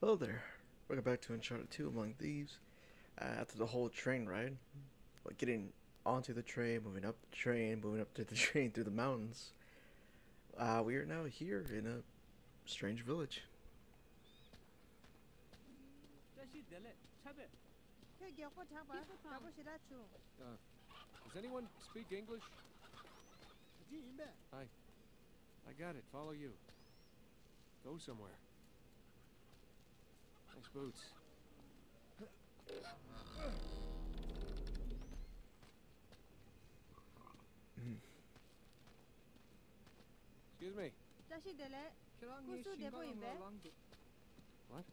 Hello there. Welcome back to Uncharted 2 Among Thieves. After the whole train ride, like getting onto the train, moving up the train, moving up to the train through the mountains, we are now here in a strange village. Does anyone speak English? I got it. Follow you. Go somewhere. Nice boots. Excuse me. What?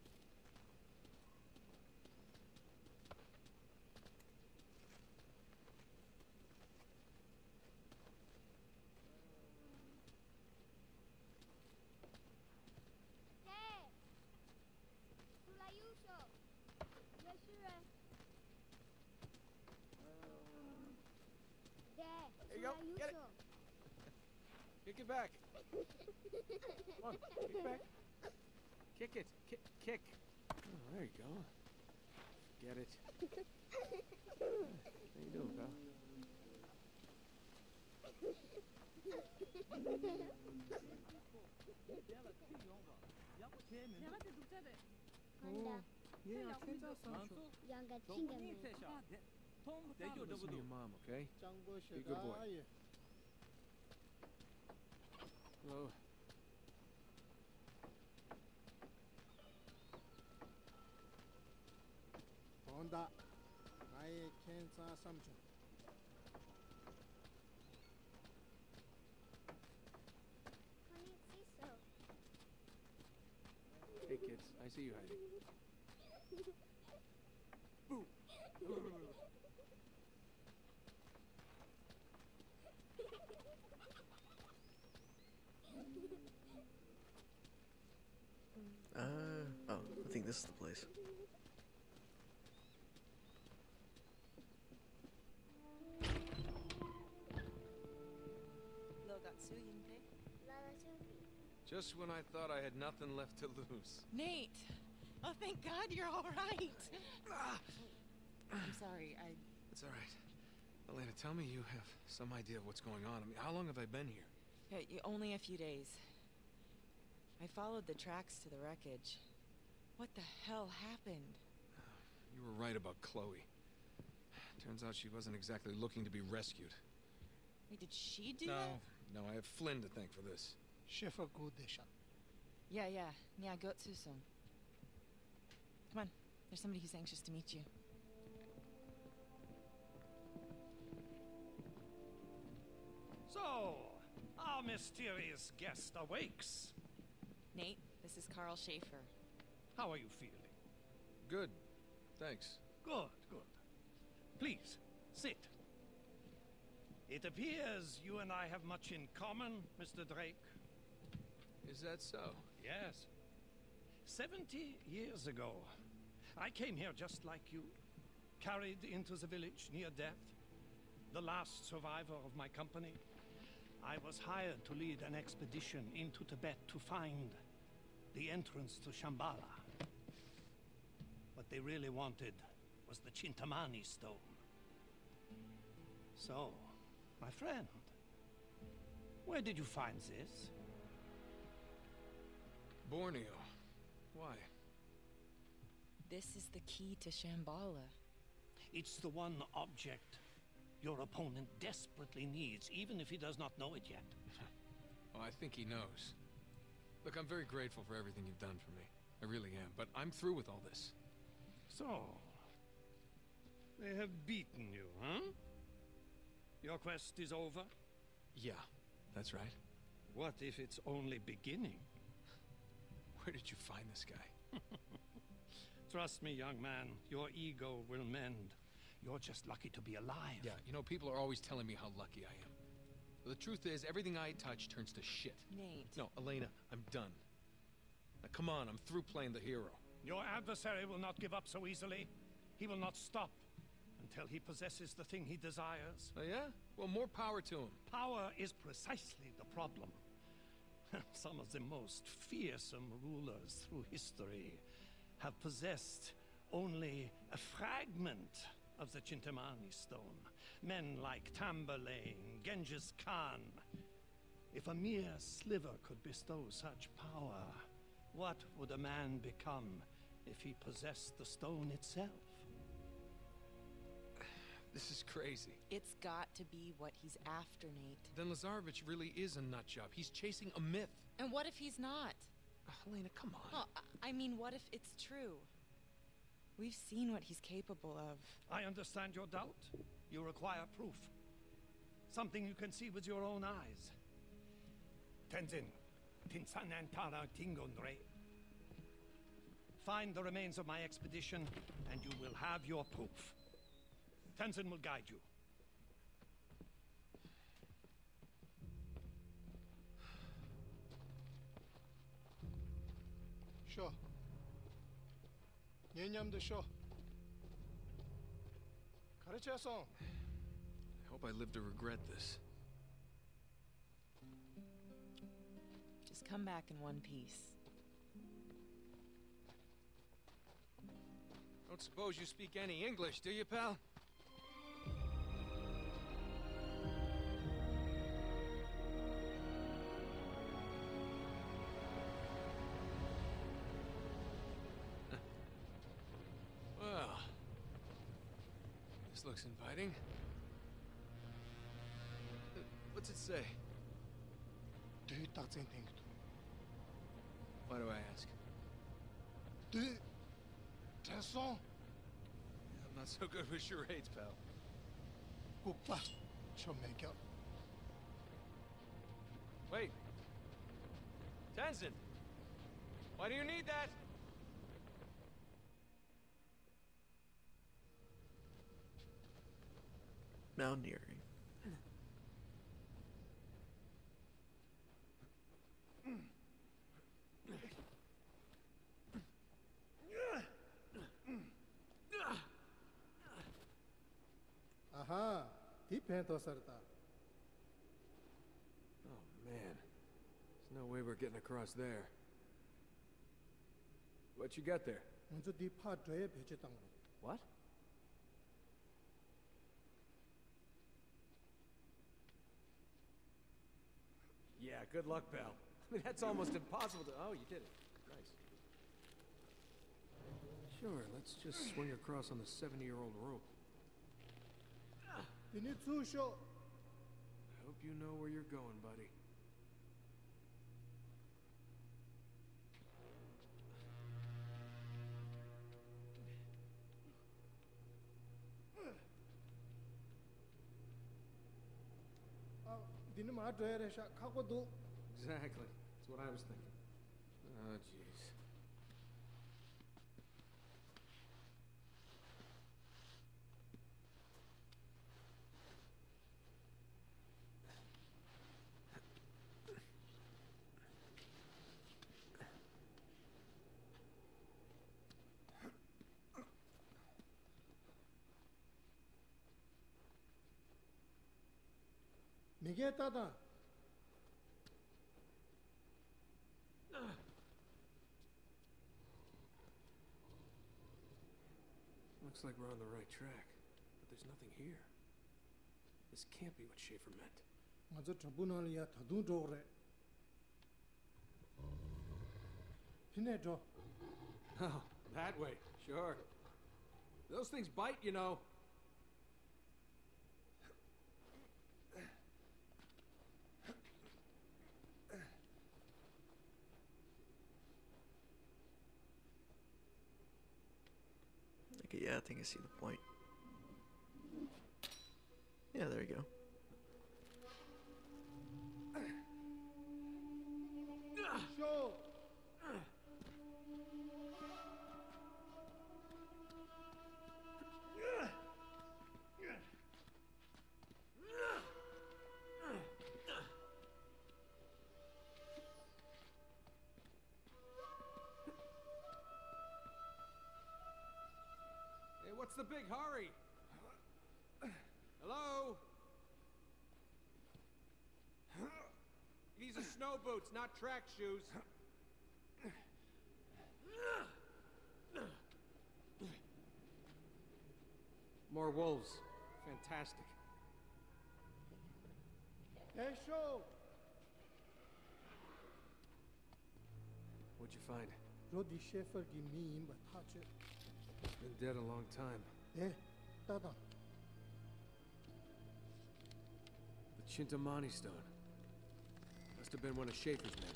There you go. Get it. Kick it back. Come on. Kick it back. Kick it. Kick. Oh, there you go. Get it. How you doing, pal? Listen to your mom, okay? Be a good boy. Hello. Hey kids, I see you hiding. Boo! Oh, I think this is the place. Just when I thought I had nothing left to lose. Nate! Oh, thank God you're all right. I'm sorry, It's all right. Elena, tell me you have some idea of what's going on. I mean, how long have I been here? Only a few days. I followed the tracks to the wreckage. What the hell happened? You were right about Chloe. Turns out she wasn't exactly looking to be rescued. Wait, did she do that? No, I have Flynn to thank for this. Yeah, go to some. Come on, there's somebody who's anxious to meet you. So, our mysterious guest awakes. Nate, this is Karl Schafer. How are you feeling? Good. Thanks. Good. Please, sit. It appears you and I have much in common, Mr. Drake. Is that so? Yes. 70 years ago, I came here just like you, carried into the village near death, the last survivor of my company. I was hired to lead an expedition into Tibet to find the entrance to Shambhala. What they really wanted was the Cintamani Stone. So, my friend, where did you find this? Borneo. Why? This is the key to Shambhala. It's the one object your opponent desperately needs, even if he does not know it yet. Well, I think he knows. Look, I'm very grateful for everything you've done for me. I really am, but I'm through with all this. So, they have beaten you, huh? Your quest is over? Yeah, that's right. What if it's only beginning? Where did you find this guy? Trust me, young man, your ego will mend. You're just lucky to be alive. Yeah, you know, people are always telling me how lucky I am. But the truth is, everything I touch turns to shit. Nate. No, Elena, I'm done. Now, come on, I'm through playing the hero. Your adversary will not give up so easily. He will not stop until he possesses the thing he desires. Oh, yeah? Well, more power to him. Power is precisely the problem. Some of the most fearsome rulers through history have possessed only a fragment of the Cintamani Stone. Men like Tamburlaine, Genghis Khan. If a mere sliver could bestow such power, what would a man become if he possessed the stone itself? This is crazy. It's got to be what he's after, Nate. Then Lazarevic really is a nutjob. He's chasing a myth. And what if he's not? Elena, come on. Well, I mean, what if it's true? We've seen what he's capable of. I understand your doubt. You require proof. Something you can see with your own eyes. Tenzin, Tinsanantara Tingondre. Find the remains of my expedition, and you will have your proof. Tenzin will guide you. Sure. Nyenyamde sure. Karachason. I hope I live to regret this. Just come back in one piece. Don't suppose you speak any English, do you, pal? Well, this looks inviting. What's it say? Do you talk anything? Why do I ask? Do you Tesson? I'm not so good with charades, pal. Opa. She'll make up. Wait. Tenzin! Why do you need that? Mountaineering. Aha. Tibetan sarta. Oh, man. There's no way we're getting across there. What you got there? 먼저 디파 줘야 배치당. What? Yeah, good luck, pal. I mean, that's almost impossible to... Oh, you did it. Nice. Sure, let's just swing across on the 70-year-old rope. You need to show. I hope you know where you're going, buddy. Didn't matter where shot kakodu. Exactly. That's what I was thinking. Oh, jeez. Miguel Tata. Looks like we're on the right track, but there's nothing here. This can't be what Schafer meant. 먼저 tribunal이야 더도 좋으래. 피내 줘. Oh, that way. Sure. Those things bite, you know. Okay, yeah, I think I see the point. Yeah, there you go. Show. Hey, what's the big hurry? Hello? These are snow boots, not track shoes. More wolves. Fantastic. 에쇼. What'd you find? 로디 셰퍼기 미임 바타체. Been dead a long time. 예, 따다. The Cintamani Stone. Must have been one of Schafer's men.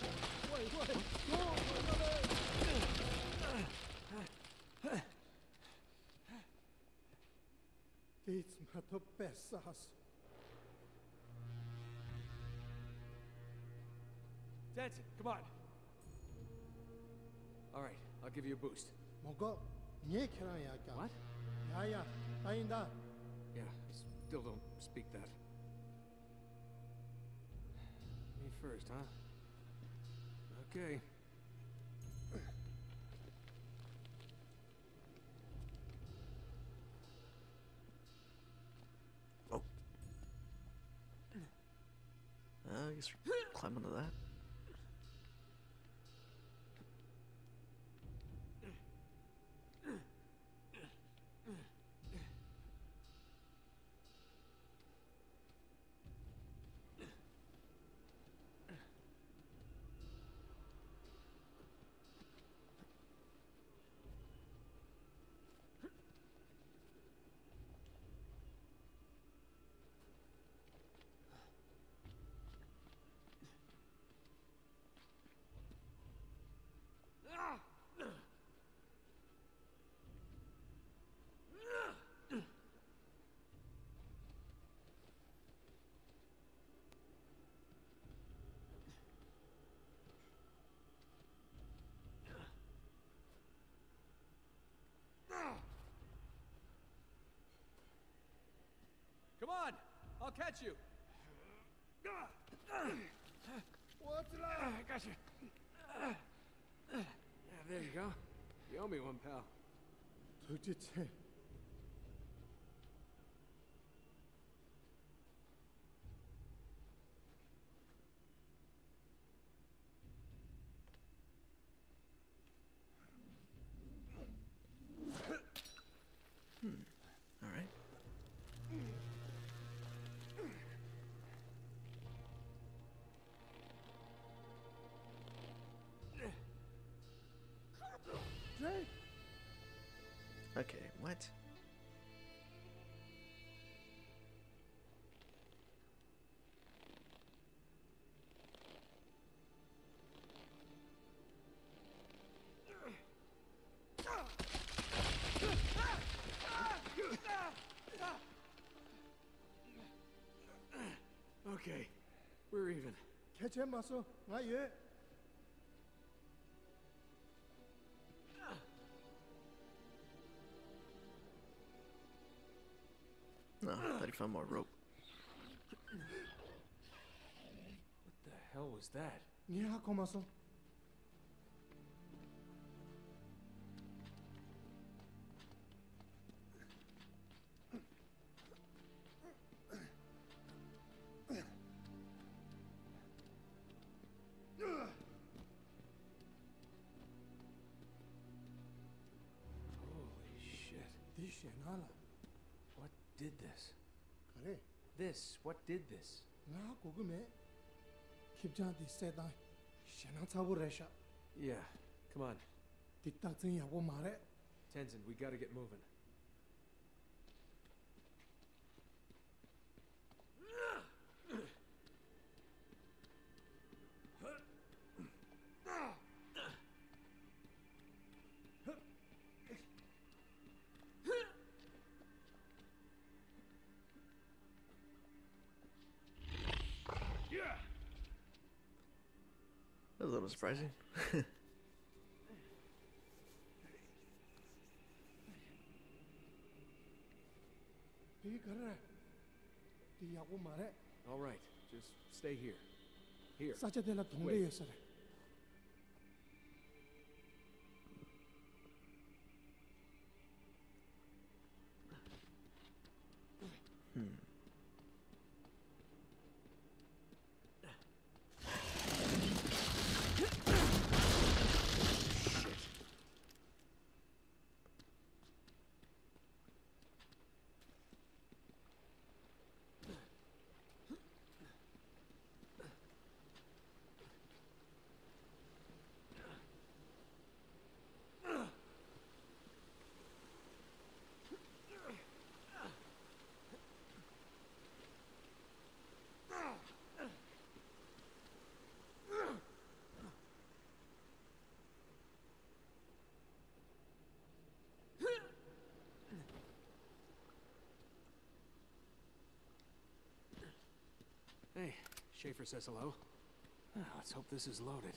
It's mato pesas. Tenzin, come on. All right, I'll give you a boost. 뭐가 니에케라야가. What? 야야, 아인다. Yeah, I still don't speak that. Me first, huh? Okay. Oh. I guess we climb onto that. Come on! I'll catch you! What's I got you. Yeah, there you go. You owe me one, pal. 도대체 All right. Drake. Okay, what? Okay, we're even. 개체 마서 나 예. No, I thought he found more rope. What the hell was that? 니하고 마서. Holy shit. 디시나라. What did this? 그래. This, what did this? 나 고금에 킵자디 세다. 샤나 차부레샤. Yeah, come on. 뒷딱증이하고 말해. Tenzin, we gotta get moving. That was a little surprising. 이 그래. 디하고 말해. All right, just stay here. Here. 사자들라 동네에서래. Hey, Schafer says hello. Let's hope this is loaded.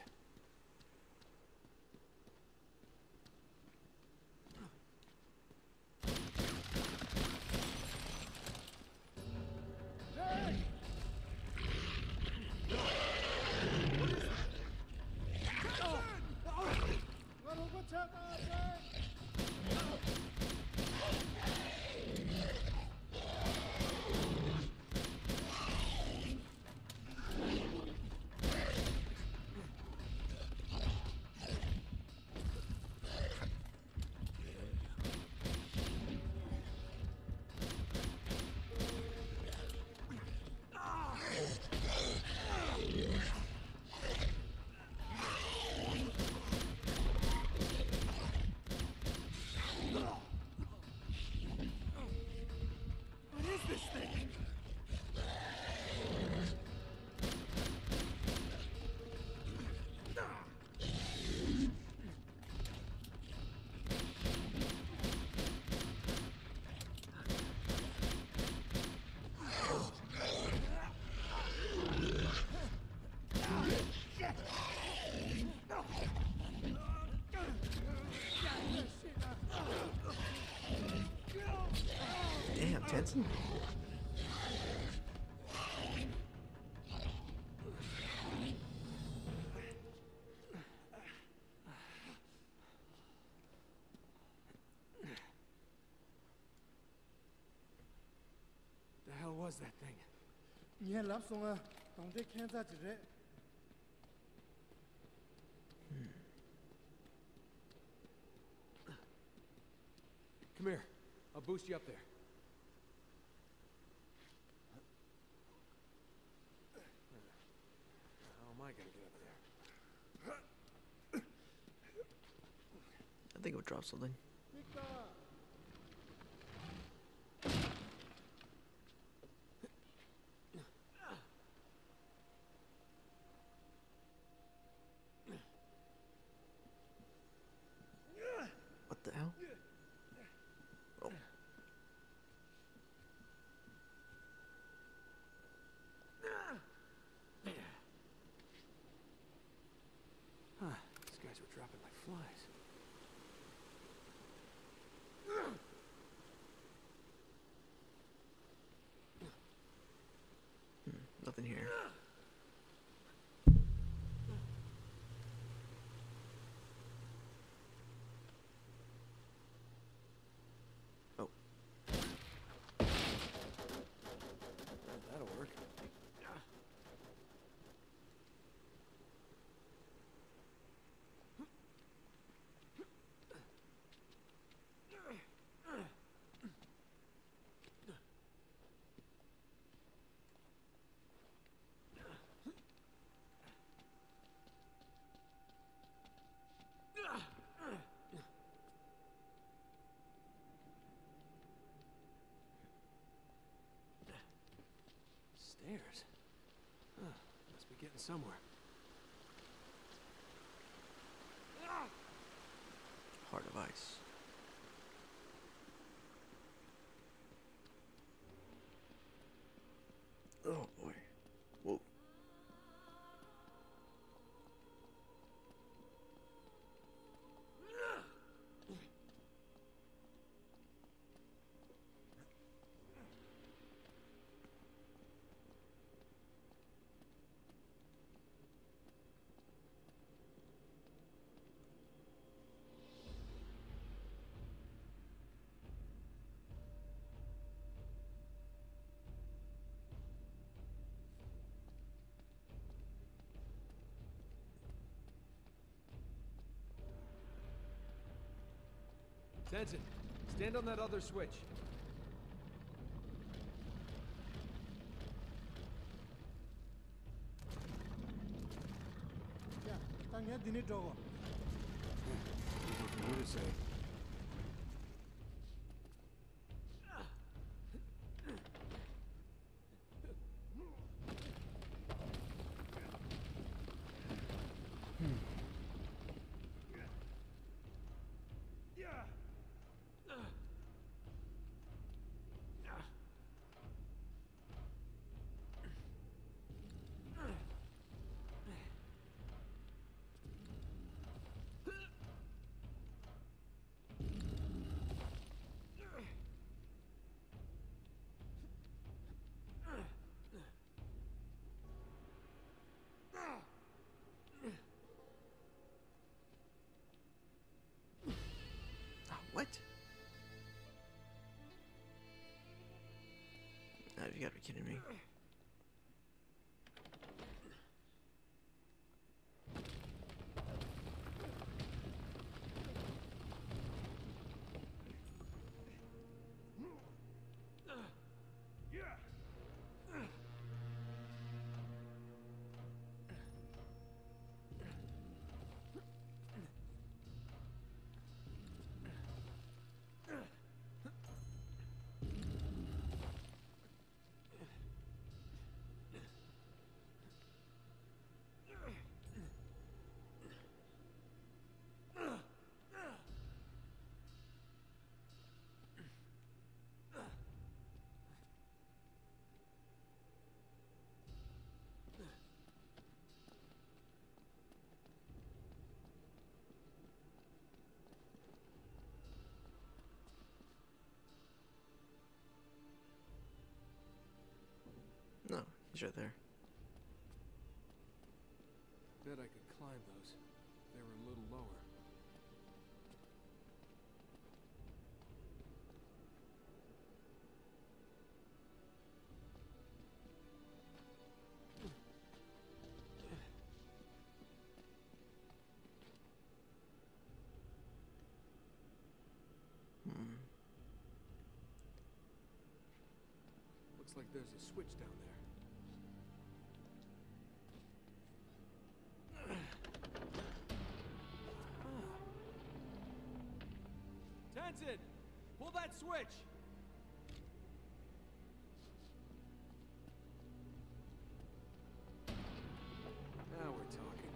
Damn, Tenzin. The hell was that thing? Nye lap songa dongde kenza jire. Come here. I'll boost you up there. How am I gonna get up there? I think it would drop something. What the hell? Oh. Huh. These guys were dropping like flies. Nothing here. Oh. That'll work. Stairs? Huh. Must be getting somewhere. Heart of ice. Oh boy. Whoa. Tenzin, stand on that other switch. Ya, tangya dini dogo. Easy for you to say. You gotta be kidding me. No, he's right there. Bet I could climb those. They were a little lower. Looks like there's a switch down there. Tenzin! Pull that switch! Now we're talking.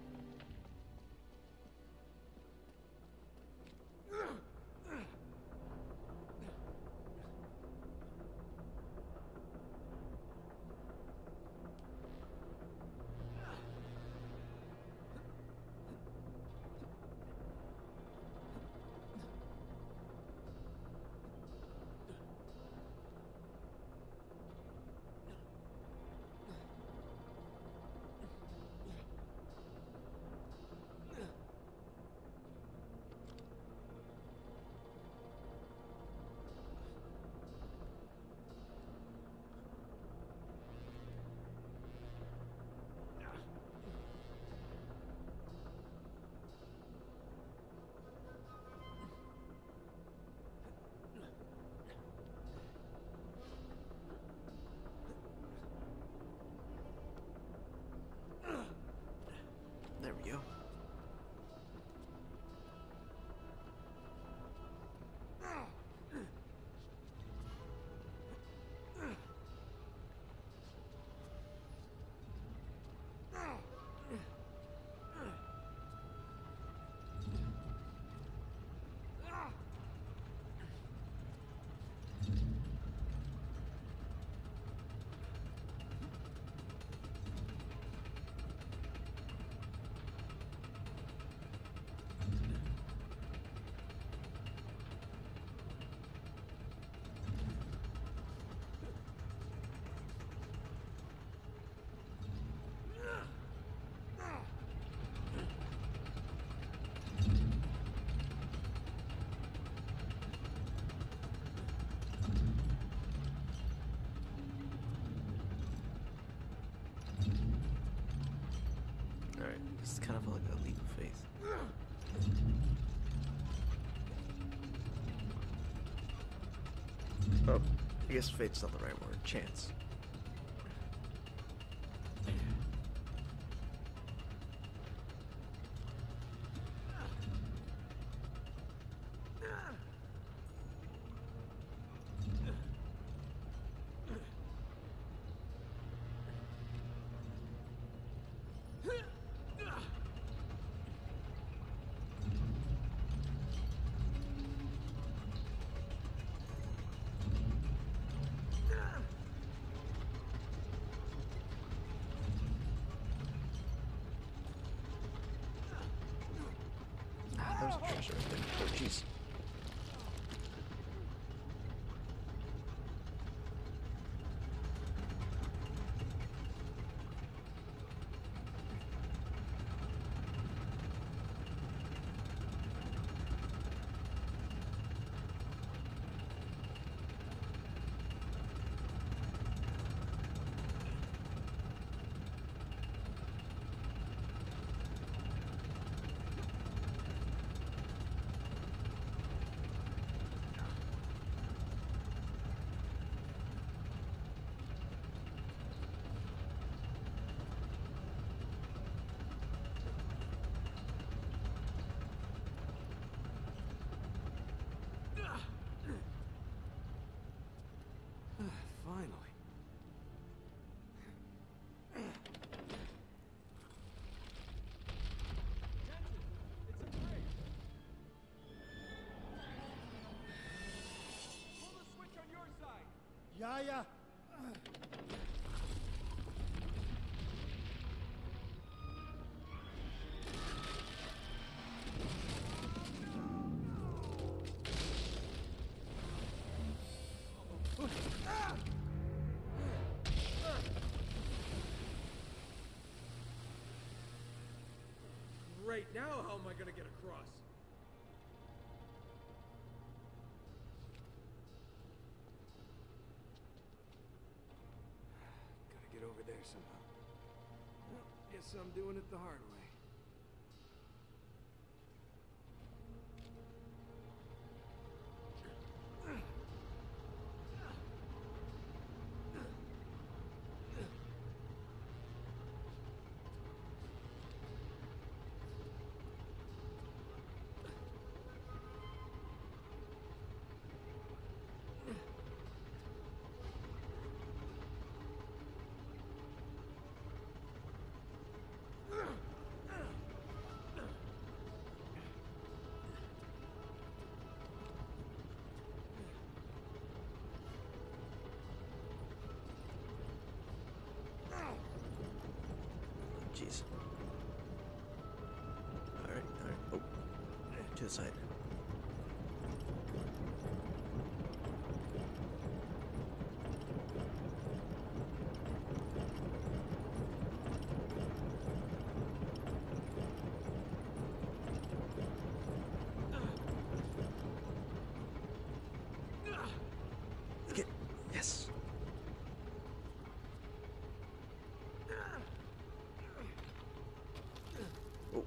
There we go. Alright, it's kind of like a leap of faith. Oh, I guess fate's not the right word. Chance. There's a treasure right there. Oh, jeez. Ja, ja. Great, now how am I gonna get across? Gotta get over there somehow. Well, guess I'm doing it the hard way. Jeez. Alright, alright. Oh. To the side. Okay. Yes. Oh.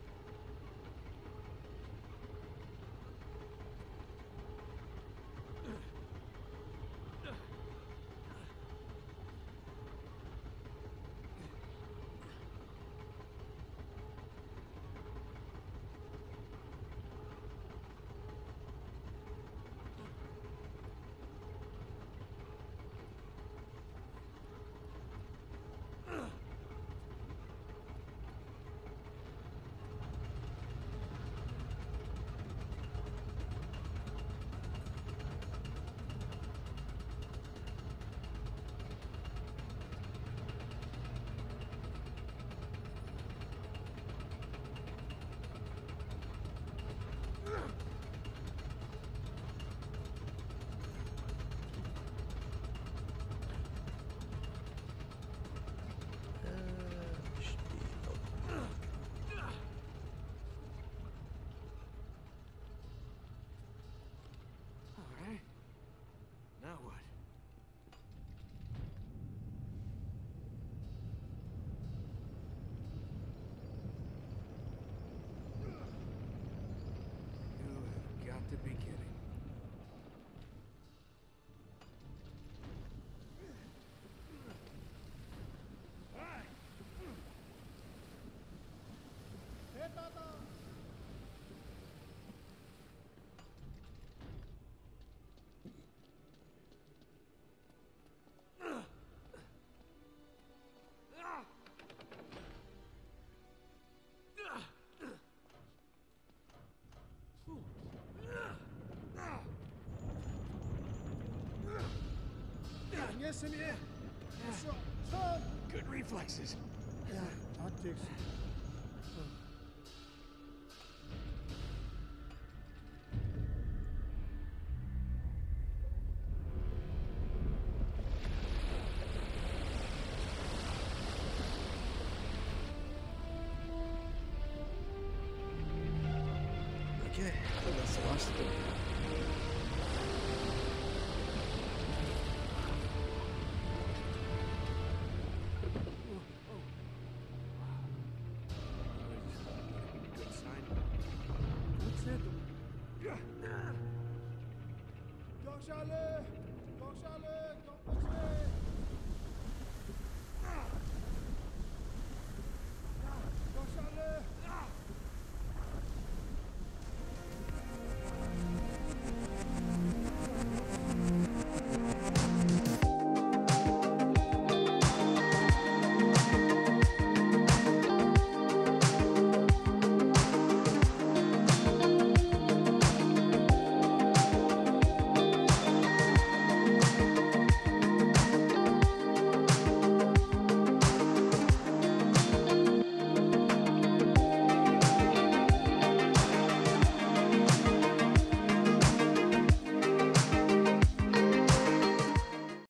Should be. Oh. Alright. Now what? You have got to be kidding. Yes, in here. Good reflexes. Ja, tactics. Okay, I think that's the last of them. Good sign. Koks alle! Koks alle!